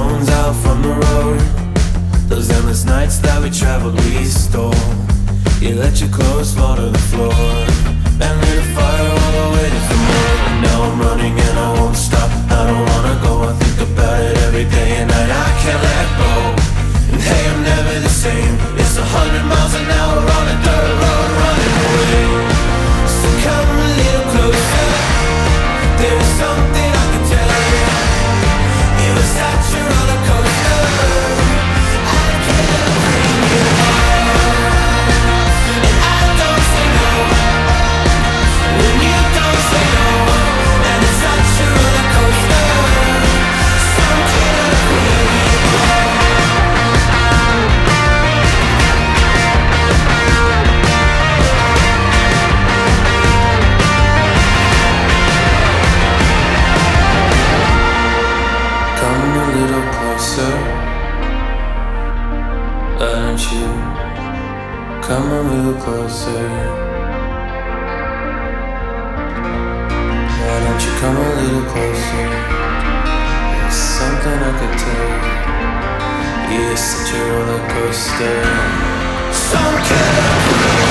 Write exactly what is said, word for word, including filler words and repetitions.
stones out from the road. Those endless nights that we traveled, we stole. You let your clothes fall to the floor and lit a fire while I waited for more. And now I'm running and I won't stop. I don't wanna go, I think about it every day and night. I can't let go. And hey, I'm never the same. It's a hundred miles an hour on a dirt road running away. So come a little closer. There's something I can tell you. It was such a roller coaster. I can't bring you home. And I don't say no when you don't say no. And it's such a roller coaster. Some can't bring you home. Come a little closer, why don't you come a little closer? Why don't you come a little closer? There's something I could tell you. You're such a roller coaster. Some kid